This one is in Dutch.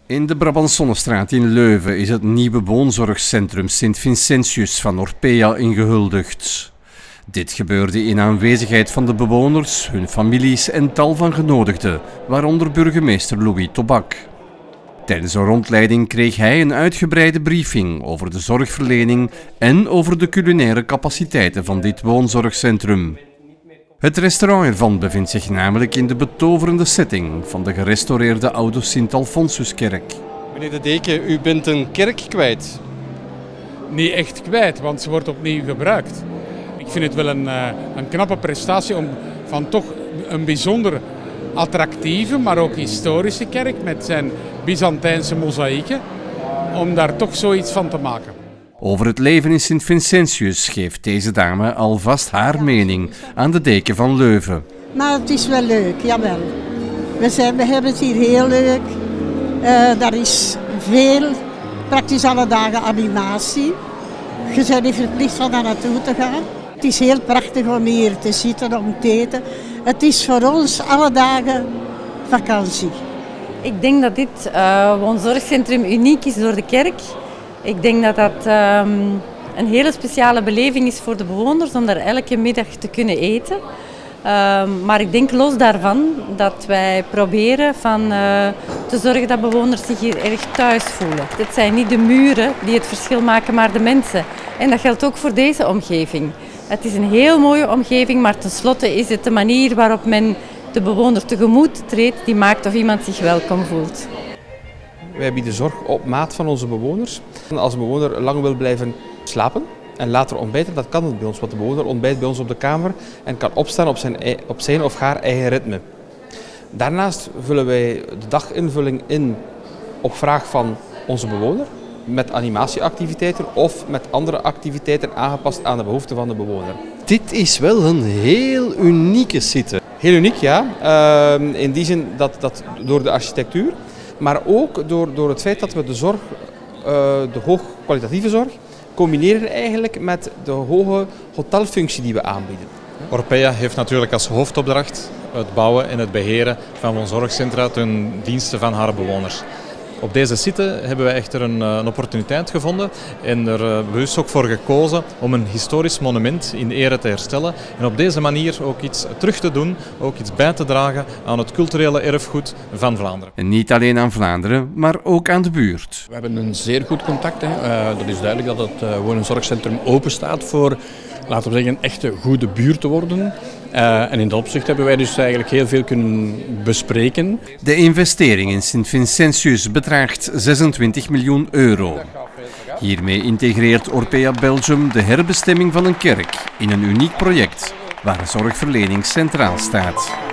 In de Brabantsonnestraat in Leuven is het nieuwe woonzorgcentrum Sint Vincentius van Orpea ingehuldigd. Dit gebeurde in aanwezigheid van de bewoners, hun families en tal van genodigden, waaronder burgemeester Louis Tobak. Tijdens een rondleiding kreeg hij een uitgebreide briefing over de zorgverlening en over de culinaire capaciteiten van dit woonzorgcentrum. Het restaurant ervan bevindt zich namelijk in de betoverende setting van de gerestaureerde oude Sint-Alfonsuskerk. Meneer de deken, u bent een kerk kwijt. Niet echt kwijt, want ze wordt opnieuw gebruikt. Ik vind het wel een knappe prestatie om van toch een bijzonder attractieve, maar ook historische kerk met zijn Byzantijnse mozaïeken, om daar toch zoiets van te maken. Over het leven in Sint Vincentius geeft deze dame alvast haar mening aan de deken van Leuven. Maar het is wel leuk, jawel. We hebben het hier heel leuk. Er is veel, praktisch alle dagen animatie. Je bent niet verplicht van daar naartoe te gaan. Het is heel prachtig om hier te zitten, om te eten. Het is voor ons alle dagen vakantie. Ik denk dat dit woonzorgcentrum uniek is door de kerk. Ik denk dat dat een hele speciale beleving is voor de bewoners om daar elke middag te kunnen eten. Maar ik denk los daarvan dat wij proberen te zorgen dat bewoners zich hier erg thuis voelen. Het zijn niet de muren die het verschil maken, maar de mensen. En dat geldt ook voor deze omgeving. Het is een heel mooie omgeving, maar tenslotte is het de manier waarop men de bewoner tegemoet treedt die maakt of iemand zich welkom voelt. Wij bieden zorg op maat van onze bewoners. Als een bewoner lang wil blijven slapen en later ontbijten, dat kan het bij ons. Want de bewoner ontbijt bij ons op de kamer en kan opstaan op zijn of haar eigen ritme. Daarnaast vullen wij de daginvulling in op vraag van onze bewoner, met animatieactiviteiten of met andere activiteiten aangepast aan de behoeften van de bewoner. Dit is wel een heel unieke site. Heel uniek, ja. In die zin dat door de architectuur, maar ook door het feit dat we de zorg, de hoogkwalitatieve zorg, combineren eigenlijk met de hoge hotelfunctie die we aanbieden. Orpea heeft natuurlijk als hoofdopdracht het bouwen en het beheren van woonzorgcentra ten dienste van haar bewoners. Op deze site hebben wij echter een opportuniteit gevonden en er bewust ook voor gekozen om een historisch monument in ere te herstellen en op deze manier ook iets terug te doen, ook iets bij te dragen aan het culturele erfgoed van Vlaanderen. En niet alleen aan Vlaanderen, maar ook aan de buurt. We hebben een zeer goed contact. Dat is duidelijk dat het woonzorgcentrum open staat voor, laten we zeggen, een echte goede buurt te worden. En in dat opzicht hebben wij dus eigenlijk heel veel kunnen bespreken. De investering in Sint Vincentius bedraagt 26 miljoen euro. Hiermee integreert Orpea Belgium de herbestemming van een kerk in een uniek project waar zorgverlening centraal staat.